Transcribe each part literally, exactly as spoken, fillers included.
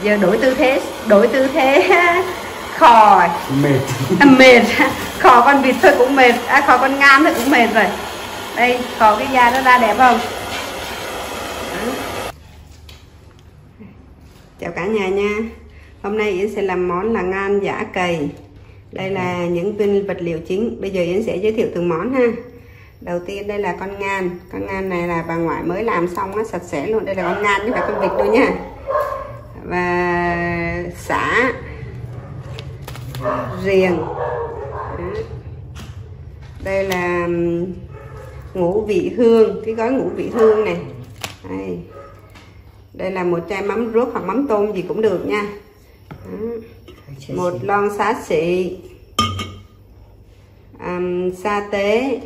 Giờ đổi tư thế, đổi tư thế khò mệt à, mệt khò con vịt thôi cũng mệt, à, khò con ngan thôi cũng mệt rồi. Đây khò cái da nó ra đẹp không? Đó. Chào cả nhà nha. Hôm nay Yến sẽ làm món là ngan giã cầy. Đây là những nguyên vật liệu chính. Bây giờ Yến sẽ giới thiệu từng món ha. Đầu tiên đây là con ngan. Con ngan này là bà ngoại mới làm xong á, sạch sẽ luôn. Đây là con ngan chứ không phải con vịt đâu nha. Và sả, riềng. Đó. Đây là ngũ vị hương, cái gói ngũ vị hương này. Đây. Đây là một chai mắm ruốc hoặc mắm tôm gì cũng được nha. Đó. Một lon xá xị, um, sa tế.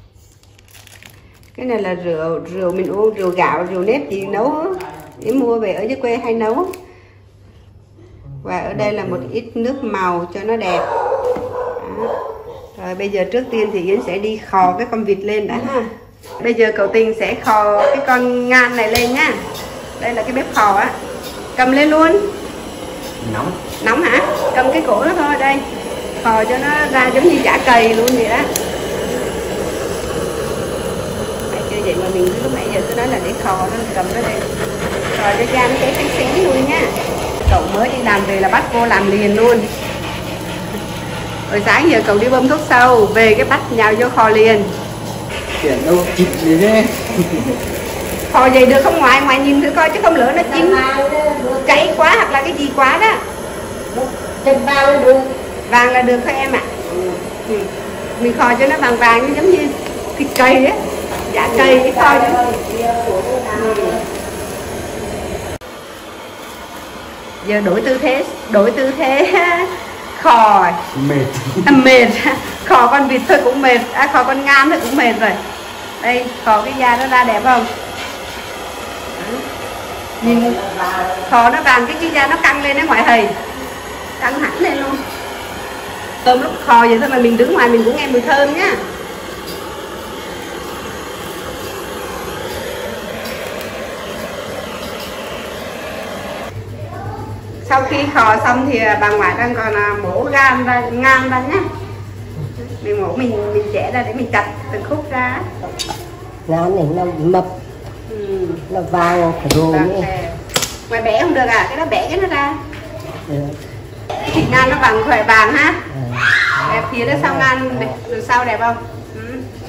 Cái này là rượu rượu mình uống, rượu gạo, rượu nếp gì nấu, để mua về ở dưới quê hay nấu. Và ở đây là một ít nước màu cho nó đẹp. Đó. Rồi bây giờ trước tiên thì Yến sẽ đi khò cái con vịt lên đã ha. Bây giờ cậu Tình sẽ khò cái con ngan này lên nhá. Đây là cái bếp khò á. Cầm lên luôn. Nóng. Nóng hả? Cầm cái cổ nó thôi. Đây khò cho nó ra giống như chả cầy luôn vậy đó. Tại chưa vậy mà mình lúc nãy giờ tôi nói là để khò nó cầm nó lên. Rồi cho da nó cháy xí xí luôn nha. Cậu mới đi làm về là bắt cô làm liền luôn. Rồi sáng giờ cậu đi bơm thuốc sâu, về cái bắt nhào vô khò liền. Chuyện đâu chịu gì đấy. Khò vậy được không ngoại? Ngoại nhìn thử coi chứ không lỡ nó chín cháy quá hoặc là cái gì quá đó. Trên bao là được. Vàng là được thôi em ạ. Ừ. Mình khò cho nó vàng vàng giống như thịt cây á. Dạ cây cái kho chứ. Giờ đổi tư thế, đổi tư thế khò mệt à, mệt khò con vịt thôi cũng mệt, à, khò con ngan thôi cũng mệt rồi. Đây khò cái da nó ra đẹp không? Đó. Nhìn khò nó vàng, cái cái da nó căng lên đó ngoại hầy, căng hẳn lên luôn. Tôm lúc khò vậy thôi mà mình đứng ngoài mình cũng nghe mùi thơm nhá. Sau khi khò xong thì bà ngoại đang còn mổ gan ra, ngan ra nhá. Mình mổ mình mình chẻ ra để mình chặt từng khúc ra. Ngan này nó mập, ừ. Nó vàng rồi. Ngoài bẻ không được à? Cái đó bẻ cái nó ra. Ừ. Cái thịt ngan nó vàng khỏe vàng ha. Ừ. Đẹp phía đó sau ngan từ sau đẹp không? Ừ.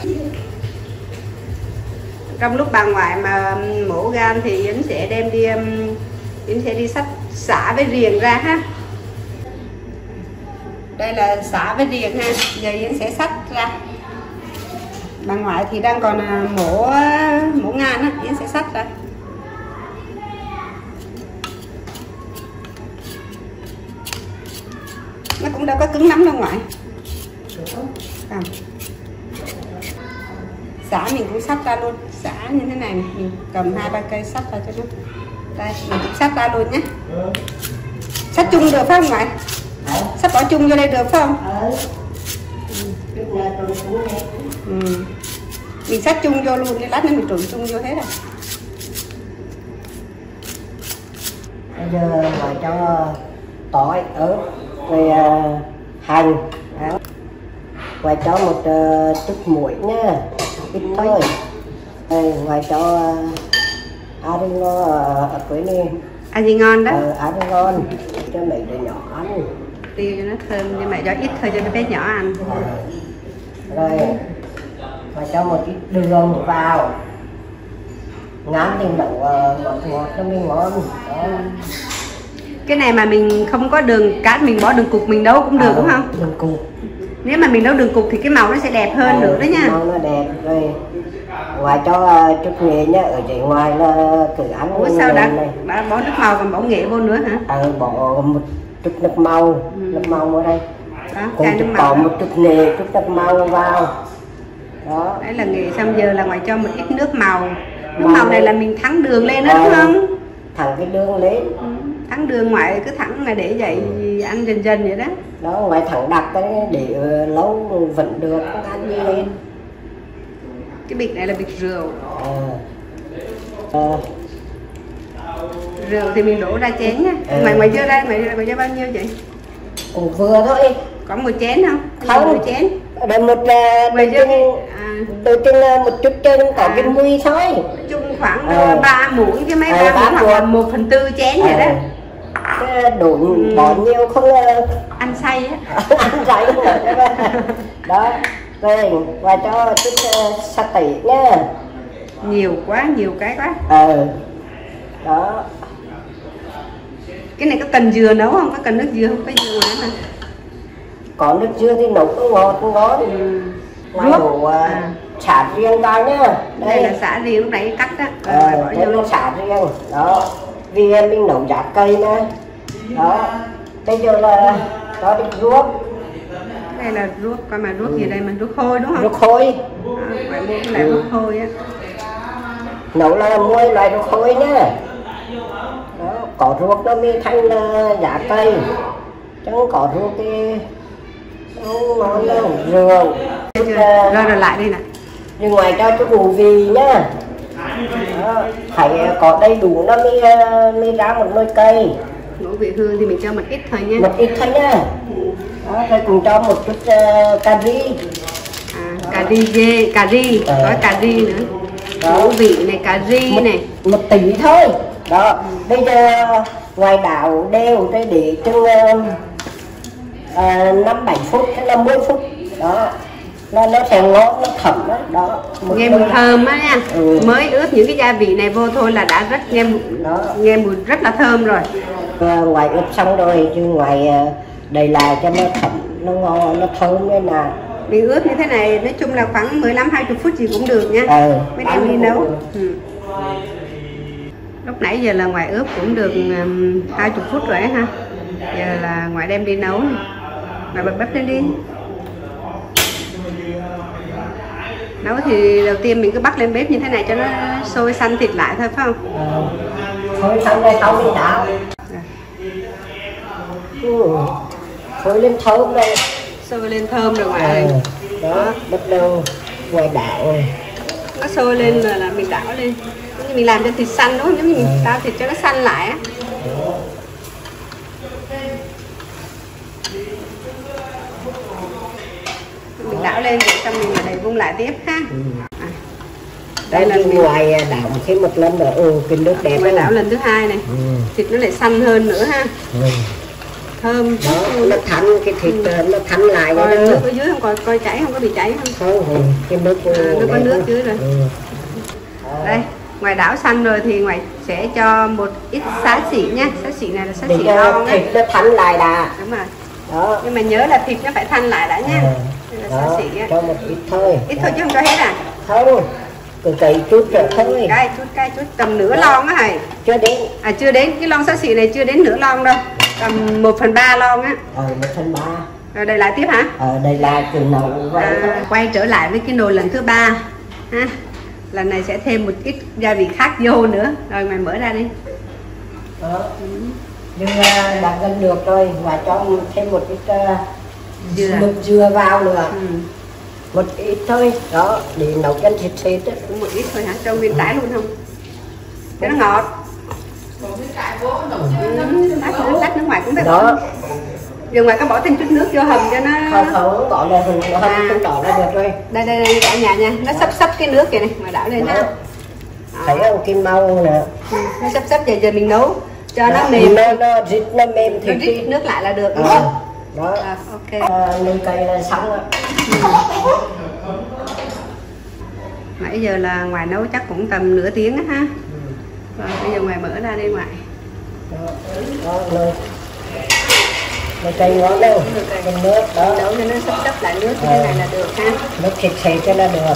Trong lúc bà ngoại mà mổ gan thì Yến sẽ đem đi Yến sẽ đi xắt xả với riềng ra ha. Đây là xả với riềng ha. Giờ Yến sẽ xắt ra. Bà ngoại thì đang còn mổ mổ ngan á, Yến sẽ xắt ra. Nó cũng đâu có cứng lắm đâu ngoại. Không. Xả mình cũng xắt ra luôn. Xả như thế này này, mình cầm hai ba cây xắt ra cho nó. Đây, mình cũng xắt ra luôn nhé. Xắt chung được phải không ngoại? Xắt bỏ chung vô đây được phải không? Ừ. Mình xắt chung vô luôn, lát nữa mình trộn chung vô hết rồi. Bây giờ ngoài cho tỏi, ớt, rồi uh, hành. Đó. Ngoài cho một uh, chút muối nha, ít thôi. Đây, ngoài cho uh, Arigo ở quê này. À gì ngon đó? Ờ, Arigo cho mấy đứa nhỏ ăn. Tiêu cho nó thơm, nhưng mà cho ít thôi cho mấy bé nhỏ ăn. Ờ. Rồi, và cho một ít đường vào. Ngán thì nấu uh, ngọt ngọt cho mình ngon. Đó. Cái này mà mình không có đường cát, mình bỏ đường cục mình nấu cũng được à, đúng không? Đường cục. Nếu mà mình nấu đường cục thì cái màu nó sẽ đẹp hơn à, nữa đó nha. Màu nó đẹp rồi. Ngoài cho uh, chút nghệ nhá, ở dưới ngoài là cứ ăn. Ủa sao đã, đã bỏ nước màu còn bỏ nghệ vô nữa hả? Ờ, bỏ một chút nước màu, ừ. Nước màu ở đây. Đó, cũng chút bỏ một chút nghệ, chút nước màu vào. Đó. Đấy là nghệ, xong giờ là ngoài cho một ít nước màu. Nước màu, màu này là mình thắng đường lên đó à, đúng không? Thắng cái đường lên. Ừ. Thắng đường ngoại cứ thắng là để vậy ăn dần dần vậy đó. Đó, ngoại thắng đặt đấy để lâu vẫn được, không ăn gì lên. Cái bịch này là bịch rượu. À. À. Rượu thì mình đổ ra chén nha. Ừ. Mày mày chưa ra, mày mày cho bao nhiêu chị? Cũng vừa thôi. Có một chén không? Không. Một chén. Rồi một mày đôi chân, à. đôi chân một chút chân có à. Cái mùi thôi. Chung khoảng à. ba muỗng chứ mấy à, ba muỗng hoặc là một phần tư chén à. Vậy đó. Cái đổ ừ. Bỏ nhiều không ăn say á. Ăn say đó. Rồi và cho chút uh, sa tỉ nha. Nhiều quá, nhiều cái quá. Ờ. Đó. Cái này có cần dừa nấu không? Có cần nước dừa không? Có dừa nữa mà. Có nước dừa thì nấu cũng ngon, cũng ngon. Ừ. Ngoài đổ uh, à. Xả riêng vào nhá. Đây. Đây là xả riêng, lúc nãy cắt đó. Ờ, bỏ vô nó xả riêng. Đó. Vì mình nấu giá cây mà. Đó. Bây giờ là có đi ruốc. Đây là ruốc, coi mà ruốc ừ. gì đây mà ruốc khôi đúng không? Ruốc khôi. À, phải mua cái loại ừ. ruốc khôi á. Nấu là mua loại ruốc khôi nhá. Đó, có ruốc nó mới thành uh, giá cây. Chẳng có ruốc thì không ngon đâu, rượu. Chút, uh, rồi rồi lại đây nè. Nhưng ngoài cho chút ngủ vị nhá. Đó, phải có đầy đủ nó mới, uh, mới ra một nồi cây. Ngũ vị hương thì mình cho một ít thôi nha. Một ít thôi nha. Đó, rồi cùng cho một chút uh, cà ri. À, cà ri dê, cà ri, ờ. Có cà ri nữa. Ngũ vị này, cà ri một, này. Một tỷ thôi. Đó, bây giờ ngoài đảo đều để để chừng năm bảy phút hay năm mươi phút. Đó. Nó nó sẽ ngon, nó thấm đó. Đó. Nghe mùi thơm á nha. Ừ. Mới ướp những cái gia vị này vô thôi là đã rất nghe đó. Nghe mùi rất là thơm rồi. À, ngoài ướp xong rồi chứ ngoài đầy lại cho nó thấm, nó ngon, nó thơm nên là mình ướp như thế này nói chung là khoảng mười lăm hai mươi phút gì cũng được nha. Ừ. Mới đem đi nấu. Ừ. Lúc nãy giờ là ngoài ướp cũng được um, hai mươi phút rồi ha. Giờ là ngoài đem đi nấu. Mà bật bếp lên đi. Nấu thì đầu tiên mình cứ bắt lên bếp như thế này cho nó sôi xanh thịt lại thôi phải không? Ờ. Sôi xanh rồi sau mình đảo. Ừ. Sôi lên thơm đây. Sôi lên thơm rồi ngoại ơi. Ờ. Đó, bắt đầu ngoài đảo rồi. Nó sôi lên rồi là mình đảo lên. Giống như mình làm cho thịt xanh đúng không? Giống như mình đảo thịt cho nó xanh lại á. Mình đảo lên rồi xong mình lại vung lại tiếp ha. Ừ. À. Đây là mình ngoài đảo thêm một lần nữa. Ừ, cái nước đẹp. Ngoài đảo lần thứ hai này. Ừ. Thịt nó lại xanh hơn nữa ha. Ừ. Thơm. Đó, nó thấm cái thịt ừ. Nó thấm lại. Coi nước ở dưới không, coi coi chảy không, có bị chảy không? Không, cái nước à, nó có nước dưới rồi. Ừ. Đây, ngoài đảo xanh rồi thì ngoài sẽ cho một ít xá xị nha. Xá xị này là xá xị non á. Thịt nó thấm lại đã. Đúng rồi. Đó. Nhưng mà nhớ là thịt nó phải thanh lại đã nha. À. Đó, cho một ít thôi. Ít thôi chứ không cho hết à? Không, cứ cày chút rồi thôi. Cay chút, cay chút, tầm nửa lon á thầy. Chưa đến. À chưa đến, cái lon xá xị này chưa đến nửa lon đâu. Tầm một phần ba lon á. Ờ, một phần ba. Rồi đây lại tiếp hả? Ờ, đây là từ nấu à, quay trở lại với cái nồi lần thứ ba ha. Lần này sẽ thêm một ít gia vị khác vô nữa. Rồi mày mở ra đi. Đó. Ừ. Nhưng uh, đã gần được rồi và cho thêm một ít uh, dừa. Nước dừa vào nữa. Ừ. Một ít thôi. Đó, để nấu chân thịt thịt á. Cũng một ít thôi hả? Cho nguyên tải luôn không? Cho nó ngọt. Ừ, lát nước ngoài cũng được. Đó. Giờ ngoài có bỏ thêm chút nước vô hầm cho nó. Không, không, bỏ là hầm à. Không đỏ là được rồi. Đây, đây, đây cả nhà nha. Nó sắp sắp cái nước kìa này, mà đảo lên ha. Thấy không, kim mau nè. Ừ, nó sắp sắp giờ giờ mình nấu cho đó, nó mềm. Nó, nó rít, nó mềm thì rít nước lại là được đúng à. Không? Đó. À, ok. À, nồi cây là xong rồi. Ừ. Nãy giờ là ngoài nấu chắc cũng tầm nửa tiếng á ha. Ừ. Rồi bây giờ ngoài mở ra đi ngoài. Đó, đó nồi. Nồi cây ngon đâu. Cái nước đó. Nấu cho nó sắp sắp lại nước như thế này là được ha. Nước thịt thịt cho nó được.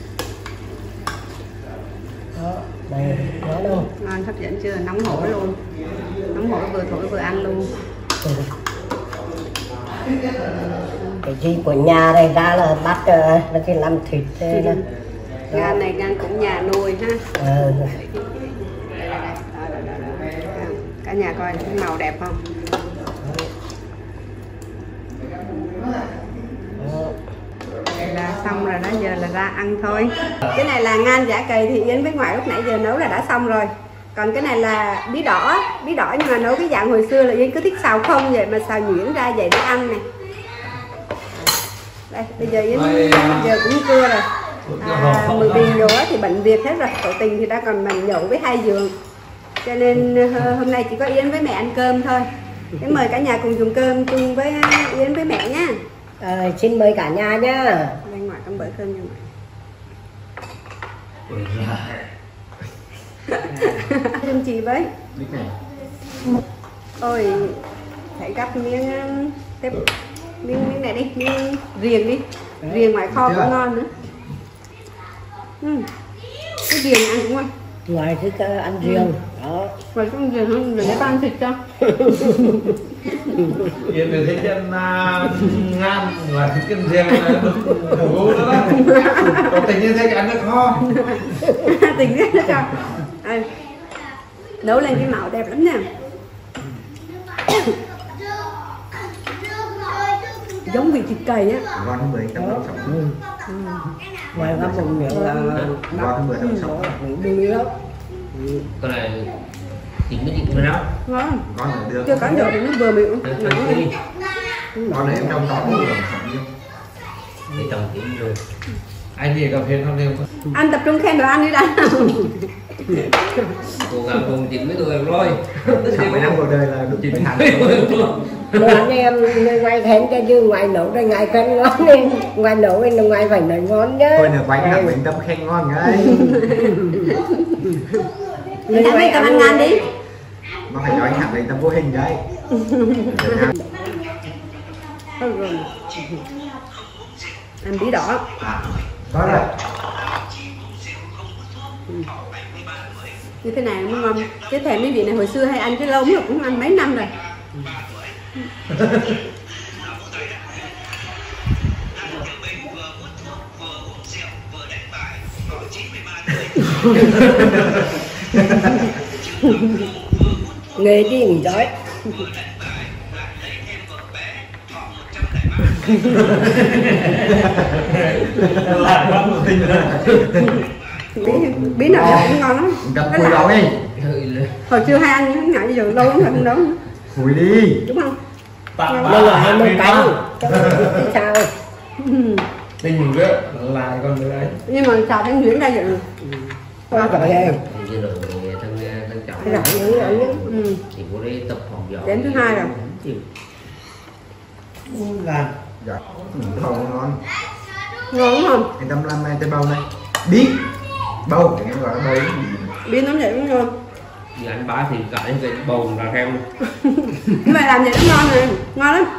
Đó, đây, ngon đâu. Ngon hấp dẫn chưa? Nóng hổi luôn. Nóng hổi vừa thổi vừa ăn luôn. Ừ. Cái gì của nhà đây ra là bắt là cái làm thịt thế đó. Gan này gan cũng nhà nuôi ha. Ừ. Đây, đây, đây. Đó, đó, đó, đó. Cả nhà coi cái màu đẹp không? Đây là xong rồi đó, giờ là ra ăn thôi. Cái này là ngan chả cầy thì Yến với ngoại lúc nãy giờ nấu là đã xong rồi. Còn cái này là bí đỏ, bí đỏ nhưng mà nấu cái dạng hồi xưa là Yến cứ thích xào không vậy mà xào nhuyễn ra vậy để ăn này. Đây, bây giờ Yến giờ cũng trưa rồi. À, mười bình nhổ thì bận việc hết rồi, cậu Tình thì đã còn mình nhậu với hai giường. Cho nên hôm nay chỉ có Yến với mẹ ăn cơm thôi. Thế mời cả nhà cùng dùng cơm chung với Yến với mẹ nha. À, xin mời cả nhà nhá. Bên ngoài con bữa cơm cho mẹ. Xin chị với. Ôi, phải cắt miếng tiếp miếng miếng này đi, miếng riềng đi, riềng ngoài kho cũng ngon nữa. Ừ. Cái riềng ăn cũng ngon. Ngoài thích ăn riêng. Ừ. Đó. Ngoài trong riềng không, rồi để ba ăn thịt cho. Yên được thấy chân ngan ngoài thích chân riêng là đủ đó đó. Còn Tình như thế ăn nó kho. Tình riêng nó cho. À, nấu lên cái màu đẹp lắm nha. Giống vị thịt cầy á. Ngon hơn bưởi trong sống. Ừ. Ừ. Ngoài ra vùng miệng là ngon hơn bưởi trong sống. Đuôi lắm. Cái này chín cái chín rồi đó. Ngon. Ngon hơn được. Chưa có được thì nó vừa miệng. Ngon đấy em trong đó cũng được. Để trồng chín rồi. Anh thì cà phê không nêm. Anh tập trung khen đồ ăn đi đã. Cố gắng cùng chín với tôi rồi. Sáu mấy năm cuộc đời là đúng chín hẳn. Đồ ăn em người ngoài khen cho chứ ngoài nấu ra ngoài khen ngon nên ngoài nấu nên ngoài phải nói ngon nhá. Thôi được quánh là mình tâm khen ngon ngay. Mình ăn đi, cầm ăn ngan đi. Nó phải nói hẳn lên tâm vô hình đấy. Ăn bí đỏ. À, có rồi. Như thế này mới ngon. Cái thèm mấy vị này hồi xưa hay ăn cái lâu rồi cũng ăn mấy năm rồi. Nghề chi mình giỏi. bí bí nào cũng ngon lắm. Gặp cùi đó đi. Hồi xưa hay ăn những ngày giờ lâu lắm rồi không nấu. Cùi đi. Đúng không? Đây là hai mươi cánh. Sao? Tình nữa lại con nữa ấy. Nhưng mà xào thanh nhuyễn ra vậy. Quá trời em. Như là thằng thằng chồng. Cái này nữa nữa. Ừ. Thì cô đấy tập học giỏi. Đến thứ hai rồi. Làm. Dạ. Không ngon. Ngon đúng không? Anh Tâm làm cái bầu này. Bí. Bầu, em gọi là bầu. Bí nó vậy cũng ngon. Vì anh bá thì cả cái bầu là theo. Nhưng mà làm vậy nó ngon này, ngon lắm.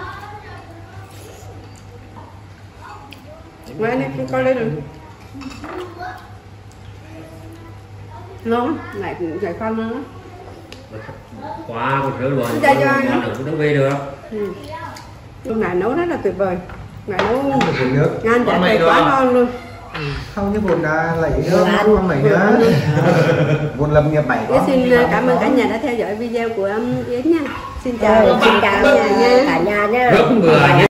Ngoài này coi đây được. Ngon, lại lại con nữa. Quá một rửa luôn. Cho cho anh. Nó được nó về được. Ừ. Lúc này nấu rất là tuyệt vời. Ngày nấu Nước. ngan chả tay quá ngon luôn. Không như vốn đã lấy nước không mấy nữa. Vốn lập nghiệp bảy Yến xin cảm ơn cả nhà đã theo dõi video của Yến nha. Xin chào, xin chào cả nhà nha. Cả nhà nha. Rất mưa.